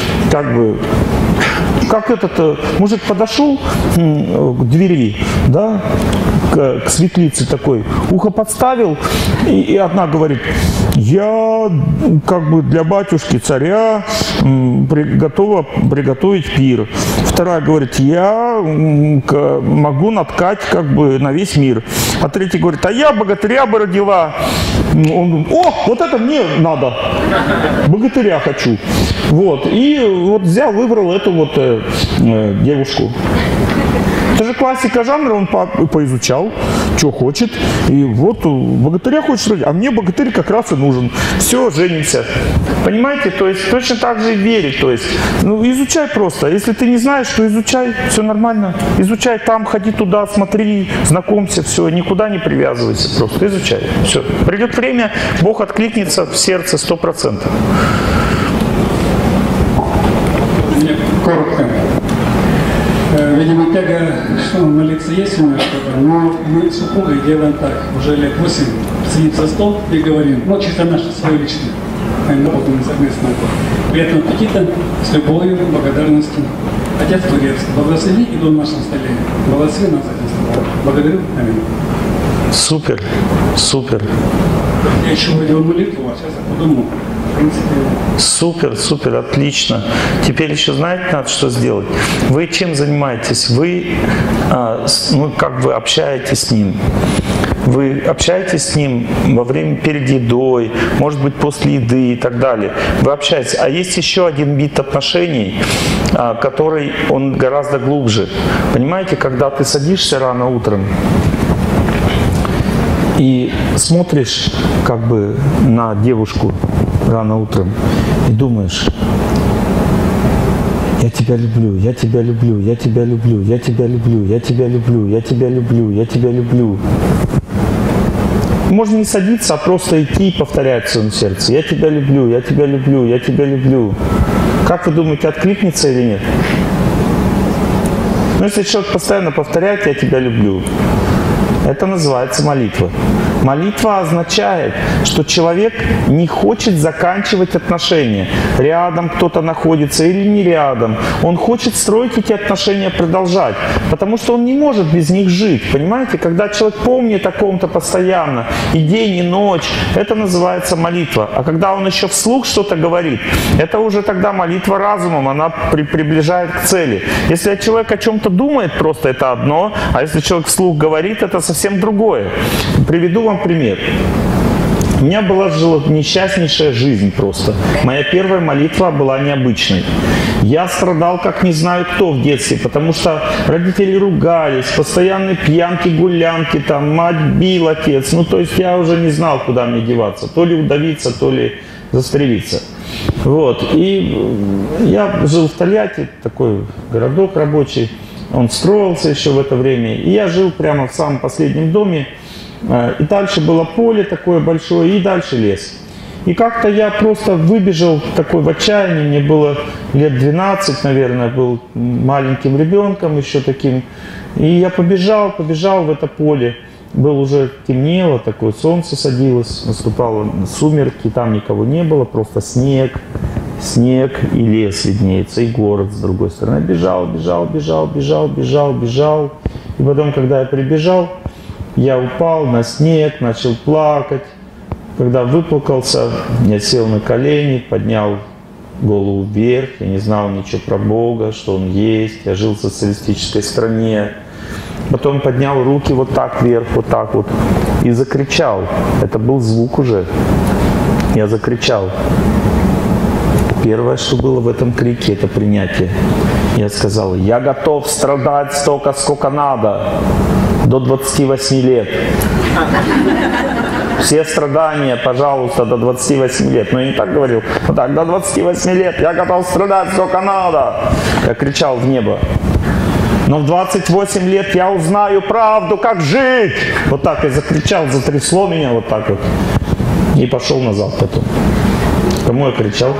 как этот мужик подошел к двери, да, к светлице такой, ухо подставил, и одна говорит: я для батюшки царя готова приготовить пир. Вторая говорит: я могу наткать на весь мир. А третья говорит: а я богатыря бы родила. Он говорит: о, вот это мне надо, богатыря хочу. Вот, и вот взял, выбрал эту вот девушку. Это же классика жанра, он поизучал, что хочет. И вот богатыря хочет родить, а мне богатырь как раз и нужен. Все, женимся. Понимаете? То есть точно так же и верить. То есть, изучай просто. Если ты не знаешь, то изучай, все нормально. Изучай там, ходи туда, смотри, знакомься, все, никуда не привязывайся, просто изучай. Все. Придет время, Бог откликнется в сердце 100%. Коротко. Видимо, тяга, что молиться есть у меня что-то, но мы с супругой делаем так, уже лет 8, сидим за стол и говорим, чисто наше, свое личное, работаем совместно. При этом аппетита, с любовью, благодарностью. Отец Творец, благослови и в нашем столе, благослови нас этим столом. Благодарю, аминь. Супер, супер. Я еще увидел молитву, а сейчас я подумал. Супер, супер, отлично. Теперь еще знаете, надо что сделать? Вы чем занимаетесь? Вы общаетесь с ним. Вы общаетесь с ним во время перед едой, может быть, после еды и так далее. Вы общаетесь. А есть еще один вид отношений, который он гораздо глубже. Понимаете, когда ты садишься рано утром и смотришь на девушку рано утром и думаешь: я тебя люблю, я тебя люблю, я тебя люблю, я тебя люблю, я тебя люблю, я тебя люблю, я тебя люблю. Можно не садиться, а просто идти и повторять в своем сердце: я тебя люблю, я тебя люблю, я тебя люблю. Как вы думаете, откликнется или нет? Если человек постоянно повторяет: я тебя люблю, это называется молитва. Молитва означает, что человек не хочет заканчивать отношения. Рядом кто-то находится или не рядом. Он хочет строить эти отношения, продолжать. Потому что он не может без них жить. Понимаете? Когда человек помнит о ком-то постоянно, и день, и ночь, это называется молитва. А когда он еще вслух что-то говорит, это уже тогда молитва разумом, она приближает к цели. Если человек о чем-то думает, просто это одно, а если человек вслух говорит, это совсем другое. Приведу вам пример. У меня была несчастнейшая жизнь просто. Моя первая молитва была необычной. Я страдал как не знаю кто в детстве, потому что родители ругались, постоянные пьянки, гулянки, мать бил отец. То есть я уже не знал, куда мне деваться. То ли удавиться, то ли застрелиться. Вот. И я жил в Тольятти, такой городок рабочий. Он строился еще в это время. И я жил прямо в самом последнем доме. И дальше было поле такое большое, и дальше лес. И как-то я просто выбежал такой в отчаянии. Мне было лет 12, наверное, был маленьким ребенком еще таким. И я побежал в это поле. Было уже темнело, такое солнце садилось, наступало сумерки, там никого не было, просто снег и лес виднеется, и город с другой стороны. Бежал. И потом, когда я прибежал, я упал на снег, начал плакать. Когда выплакался, я сел на колени, поднял голову вверх, я не знал ничего про Бога, что Он есть, я жил в социалистической стране. Потом поднял руки вот так вверх, вот так вот, и закричал. Это был звук уже. Я закричал. Первое, что было в этом крике, это принятие. Я сказал: я готов страдать столько, сколько надо, до 28 лет. Все страдания, пожалуйста, до 28 лет. Но я не так говорил. Вот так, до 28 лет я готов страдать сколько надо. Я кричал в небо. Но в 28 лет я узнаю правду, как жить. Вот так я закричал, затрясло меня вот так вот. И пошел назад потом. Кому я кричал?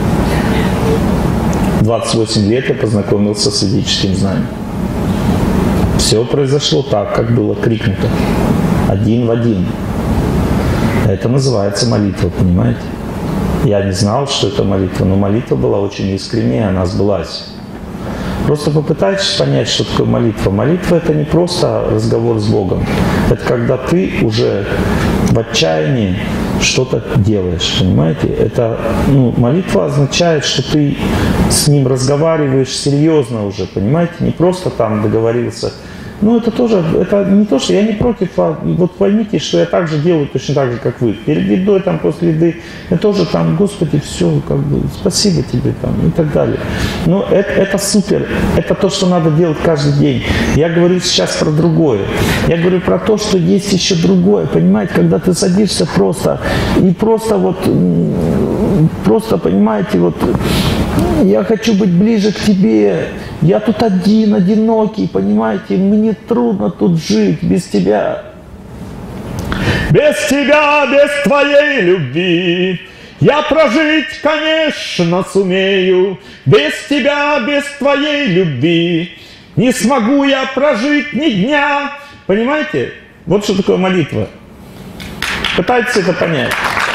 В 28 лет я познакомился с ведическим знанием. Все произошло так, как было крикнуто. Один в один. Это называется молитва, понимаете? Я не знал, что это молитва, но молитва была очень искренняя, она сбылась. Просто попытайтесь понять, что такое молитва. Молитва – это не просто разговор с Богом. Это когда ты уже в отчаянии что-то делаешь, понимаете? Это, молитва означает, что ты с Ним разговариваешь серьезно уже, понимаете? Не просто там договорился. Это тоже, это не то, что я не против, а вот поймите, что я также делаю точно так же, как вы. Перед едой, там, после еды, я тоже там, Господи, все, как бы, спасибо тебе, там, и так далее. Но это супер, это то, что надо делать каждый день. Я говорю сейчас про другое. Я говорю про то, что есть еще другое, понимаете, когда ты садишься просто, и просто вот, просто, понимаете, вот, я хочу быть ближе к тебе, я тут один, одинокий, понимаете, мне трудно тут жить без тебя. Без тебя, без твоей любви я прожить, конечно, сумею. Без тебя, без твоей любви не смогу я прожить ни дня. Понимаете? Вот что такое молитва. Пытайтесь это понять.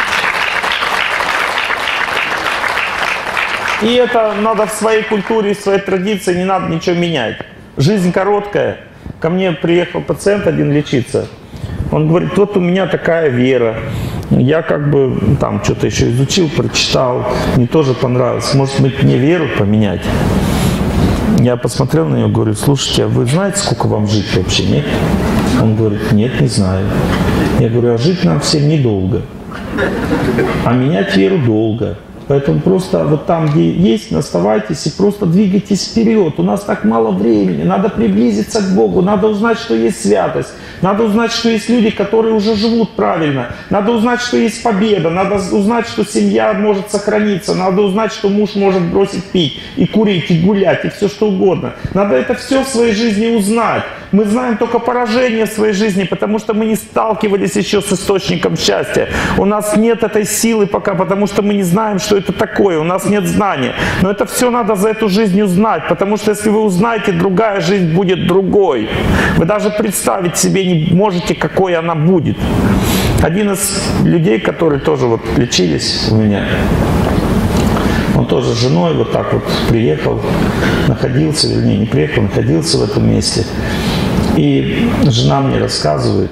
И это надо в своей культуре, в своей традиции, не надо ничего менять. Жизнь короткая. Ко мне приехал пациент один лечиться. Он говорит: вот у меня такая вера. Я как бы там что-то еще изучил, прочитал. Мне тоже понравилось. Может быть, мне веру поменять? Я посмотрел на него, говорю: слушайте, а вы знаете, сколько вам жить вообще, нет? Он говорит: нет, не знаю. Я говорю: а жить нам всем недолго. А менять веру долго. Поэтому просто вот там, где есть, оставайтесь и просто двигайтесь вперед. У нас так мало времени. Надо приблизиться к Богу. Надо узнать, что есть святость. Надо узнать, что есть люди, которые уже живут правильно. Надо узнать, что есть победа. Надо узнать, что семья может сохраниться. Надо узнать, что муж может бросить пить и курить, и гулять, и все что угодно. Надо это все в своей жизни узнать. Мы знаем только поражение в своей жизни, потому что мы не сталкивались еще с источником счастья. У нас нет этой силы пока, потому что мы не знаем, что это такое. У нас нет знания. Но это все надо за эту жизнь узнать, потому что если вы узнаете, другая жизнь будет другой. Вы даже представить себе не можете, какой она будет. Один из людей, которые тоже вот лечились у меня, он тоже с женой вот так вот приехал, находился, вернее, не приехал, находился в этом месте. И жена мне рассказывает,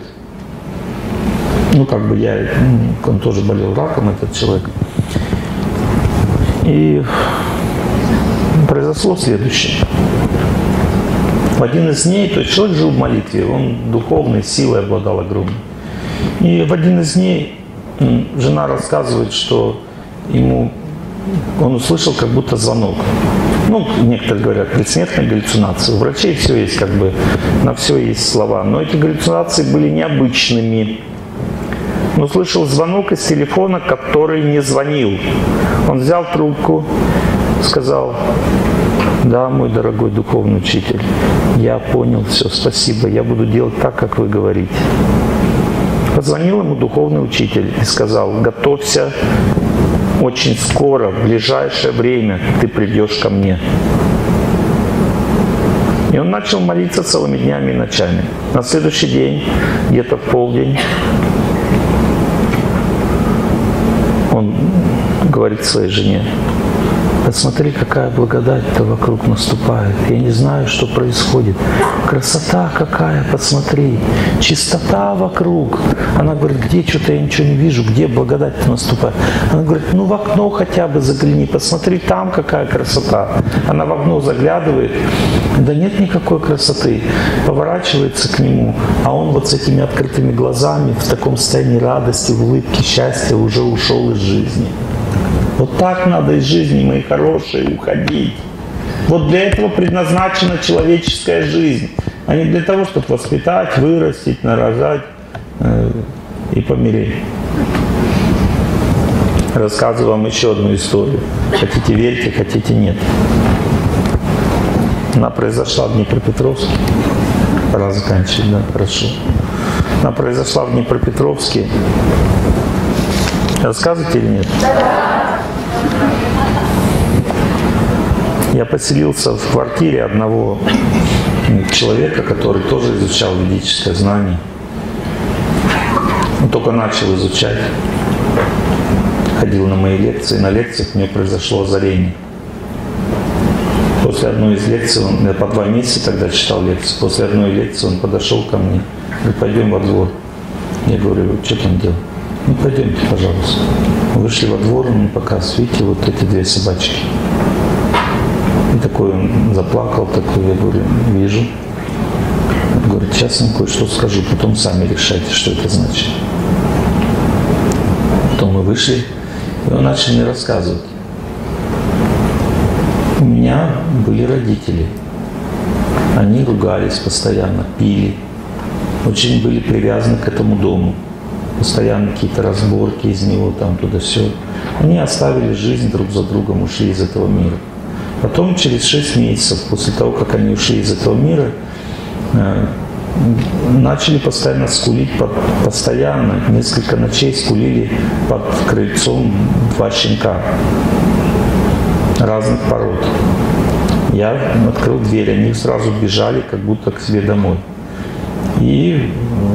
он тоже болел раком, этот человек. И произошло следующее. В один из дней, то есть человек жил в молитве, он духовной силой обладал огромной. И в один из дней жена рассказывает, что он услышал как будто звонок. Некоторые говорят, предсмертные галлюцинации. У врачей все есть, на все есть слова. Но эти галлюцинации были необычными. Он услышал звонок из телефона, который не звонил. Он взял трубку, сказал: Да, мой дорогой духовный учитель, я понял все, спасибо, я буду делать так, как вы говорите. Позвонил ему духовный учитель и сказал: готовься, очень скоро, в ближайшее время ты придешь ко мне. И он начал молиться целыми днями и ночами. На следующий день, где-то в полдень, он говорит своей жене: посмотри, какая благодать-то вокруг наступает. Я не знаю, что происходит. Красота какая, посмотри. Чистота вокруг. Она говорит: где что-то я ничего не вижу, где благодать-то наступает. Она говорит: ну в окно хотя бы загляни, посмотри, там какая красота. Она в окно заглядывает. Да нет никакой красоты. Поворачивается к нему, а он вот с этими открытыми глазами, в таком состоянии радости, улыбки, счастья уже ушел из жизни. Вот так надо из жизни, мои хорошие, уходить. Вот для этого предназначена человеческая жизнь, а не для того, чтобы воспитать, вырастить, нарожать и помереть. Рассказываю вам еще одну историю. Хотите верьте, хотите нет. Она произошла в Днепропетровске. Пора заканчивать, да, хорошо. Она произошла в Днепропетровске. Рассказывать или нет? Я поселился в квартире одного человека, который тоже изучал ведическое знание. Он только начал изучать. Ходил на мои лекции. На лекциях у него произошло озарение. После одной из лекций, я по 2 месяца тогда читал лекции, после одной лекции он подошел ко мне, говорит: пойдем во двор. Я говорю: что там делать? Ну пойдемте, пожалуйста. Мы вышли во двор, он мне показывает: видите, вот эти 2 собачки. И такой он заплакал, такой, я говорю: вижу. Он говорит: сейчас я вам кое-что скажу, потом сами решайте, что это значит. Потом мы вышли, и он начал мне рассказывать. У меня были родители. Они ругались постоянно, пили. Очень были привязаны к этому дому. Постоянно какие-то разборки из него, там туда-сё. Они оставили жизнь друг за другом, ушли из этого мира. Потом, через 6 месяцев, после того, как они ушли из этого мира, начали постоянно скулить, постоянно, несколько ночей скулили под крыльцом 2 щенка разных пород. Я открыл дверь, они сразу бежали, как будто к себе домой. И,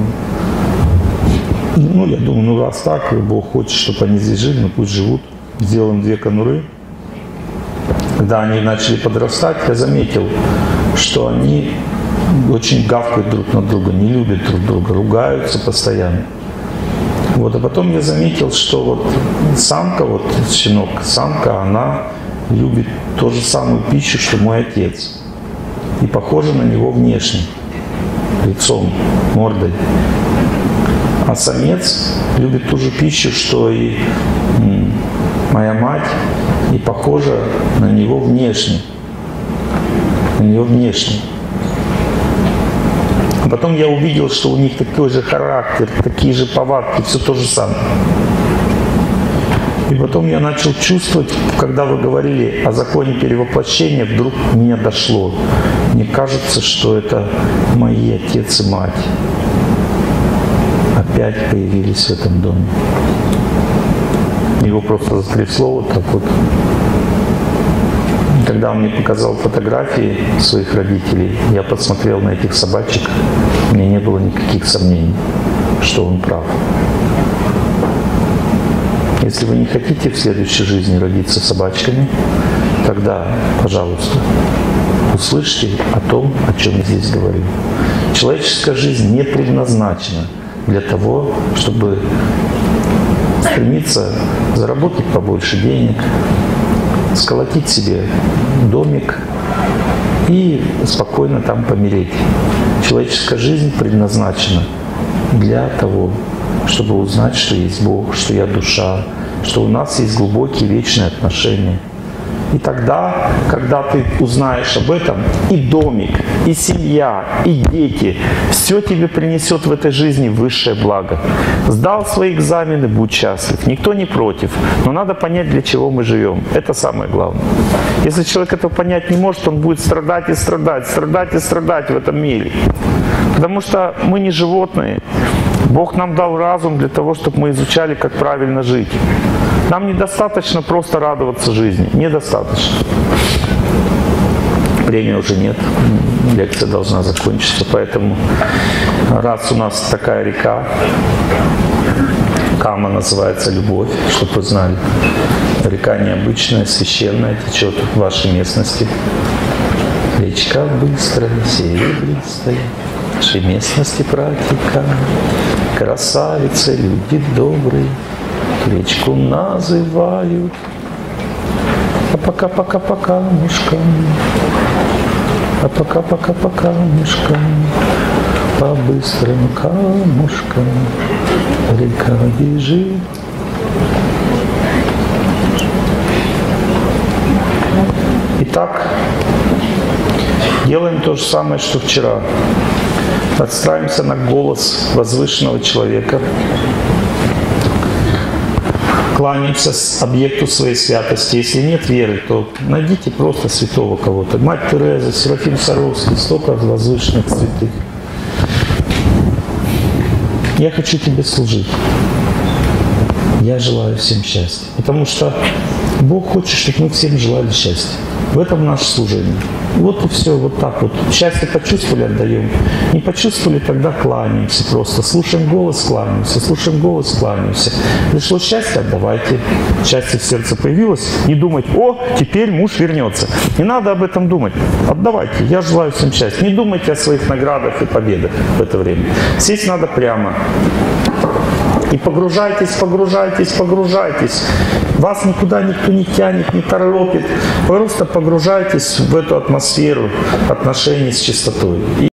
ну, я думаю, ну раз так, Бог хочет, чтобы они здесь жили, ну пусть живут. Сделаем 2 конуры. Когда они начали подрастать, я заметил, что они очень гавкают друг на друга, не любят друг друга, ругаются постоянно. Вот, а потом я заметил, что вот самка, вот щенок, самка, она любит ту же самую пищу, что мой отец. И похожа на него внешне, лицом, мордой. А самец любит ту же пищу, что и моя мать, и похожа на него внешне. На него внешне. А потом я увидел, что у них такой же характер, такие же повадки, все то же самое. И потом я начал чувствовать, когда вы говорили о законе перевоплощения, вдруг меня дошло. Мне кажется, что это мои отец и мать опять появились в этом доме. Его просто затрясло вот так вот. Когда он мне показал фотографии своих родителей, я посмотрел на этих собачек, у меня не было никаких сомнений, что он прав. Если вы не хотите в следующей жизни родиться собачками, тогда, пожалуйста, услышьте о том, о чем я здесь говорю. Человеческая жизнь не предназначена для того, чтобы стремиться заработать побольше денег, сколотить себе домик и спокойно там помереть. Человеческая жизнь предназначена для того, чтобы узнать, что есть Бог, что я душа, что у нас есть глубокие вечные отношения. И тогда, когда ты узнаешь об этом, и домик, и семья, и дети, все тебе принесет в этой жизни высшее благо. Сдал свои экзамены, будь счастлив. Никто не против. Но надо понять, для чего мы живем. Это самое главное. Если человек этого понять не может, он будет страдать и страдать, страдать и страдать в этом мире. Потому что мы не животные. Бог нам дал разум для того, чтобы мы изучали, как правильно жить. Нам недостаточно просто радоваться жизни. Недостаточно. Времени уже нет. Лекция должна закончиться. Поэтому, раз у нас такая река, Кама называется любовь, чтобы вы знали. Река необычная, священная, течет в вашей местности. Речка быстрая, серебристая, в нашей местности протекает. Красавицы, люди добрые, речку называют. А пока-пока-пока мушкам, а пока-пока-пока мушкам, по быстрым камушкам река бежит. Итак, делаем то же самое, что вчера. Отстраиваемся на голос возвышенного человека. Кланяемся с объекту своей святости. Если нет веры, то найдите просто святого кого-то. Мать Тереза, Серафим Саровский, столько возвышенных святых. Я хочу тебе служить. Я желаю всем счастья. Потому что Бог хочет, чтобы мы всем желали счастья. В этом наше служение. Вот и все, вот так вот. Счастье почувствовали, отдаем. Не почувствовали, тогда кланяемся просто. Слушаем голос, кланяемся. Слушаем голос, кланяемся. Пришло счастье, отдавайте. Счастье в сердце появилось. Не думать, о, теперь муж вернется. Не надо об этом думать. Отдавайте. Я желаю всем счастья. Не думайте о своих наградах и победах в это время. Сесть надо прямо. И погружайтесь, погружайтесь, погружайтесь. Вас никуда никто не тянет, не торопит. Просто погружайтесь в эту атмосферу отношений с чистотой.